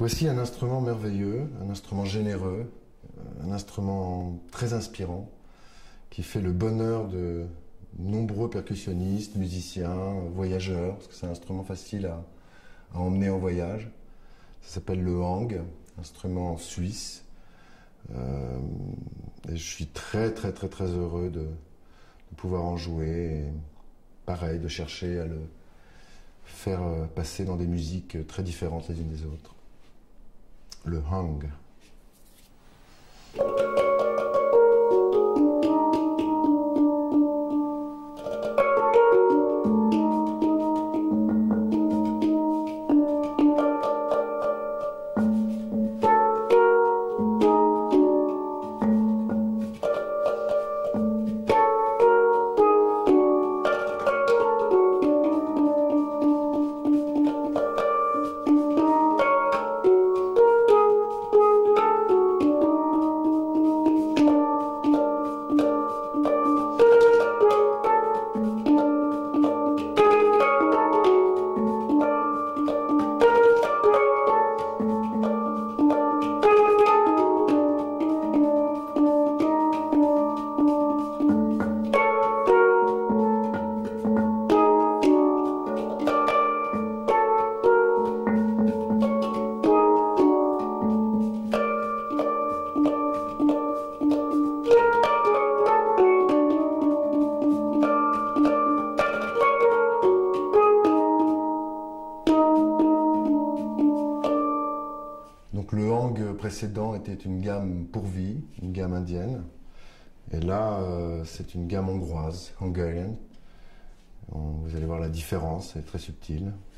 Voici un instrument merveilleux, un instrument généreux, un instrument très inspirant qui fait le bonheur de nombreux percussionnistes, musiciens, voyageurs, parce que c'est un instrument facile à emmener en voyage. Ça s'appelle le hang, instrument suisse. Et je suis très heureux de pouvoir en jouer. Et pareil, de chercher à le faire passer dans des musiques très différentes les unes des autres. Le hang. Donc le hang précédent était une gamme pourvie, une gamme indienne. Et là, c'est une gamme hongroise, hungarian. Vous allez voir la différence, elle est très subtile.